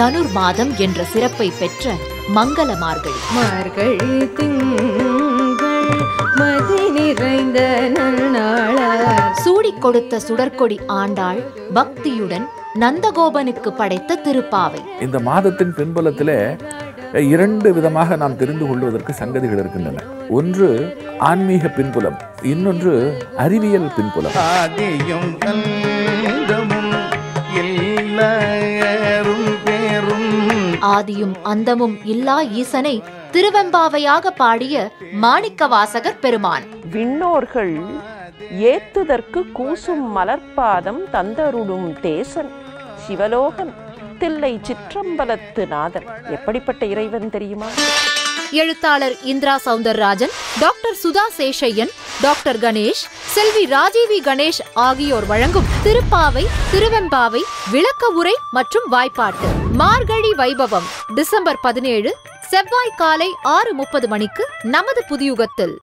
தனுர் மாதம் என்ற சிறப்பை பெற்ற மங்கள மார்கழி. மார்கழி திங்கள் மதி நிறைந்த சூடிக் கொடுத்த சுடற்கொடி ஆண்டாள் பக்தியுடன் நந்தகோபனுக்கு படைத்த திருப்பாவை. இந்த மாதத்தின் பின்புலத்திலே 2 விதமாக நாம் தெரிந்து கொள்வதற்கு சங்கதிகள் இருக்கின்றன. ஒன்று ஆன்மீக பின்புலம், இன்னொன்று அறிவியல் பின்புலம். ஆதியும் அந்தமும் இல்லா ஈசனை திருவெம்பாவையாக பாடிய மாணிக்கவாசகர் பெருமான். விண்ணோர்கள் ஏத்துதற்கு கூசும் மலர்பாதம் தந்தருடும் தேசன் சிவலோகன் தில்லை சிற்றம்பலத்து நாதன். எப்படிப்பட்ட இறைவன் தெரியுமா? எழுத்தாளர் இந்திரா சௌந்தரராஜன், டாக்டர் சுதா சேஷையன், டாக்டர் கணேஷ், செல்வி ராஜீவி கணேஷ் ஆகியோர் வழங்கும் திருப்பாவை, திருவெம்பாவை விளக்க உரை மற்றும் வாய்ப்பாட்டு. மார்கழி வைபவம் டிசம்பர் 17 செவ்வாய் காலை 6:30 மணிக்கு நமது புதியுகத்தில்.